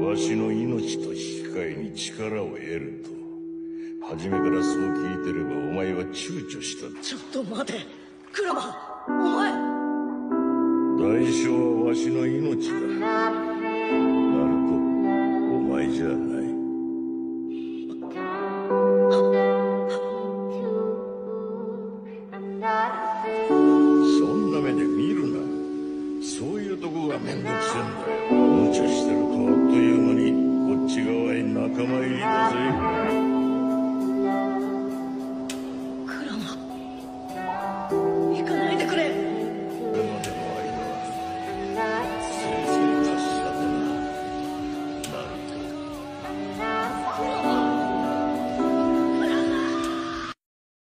わしの命と引き換えに力を得ると。初めからそう聞いてればお前は躊躇した。 ちょっと待て、クラマ、お前。 代償はわしの命だ。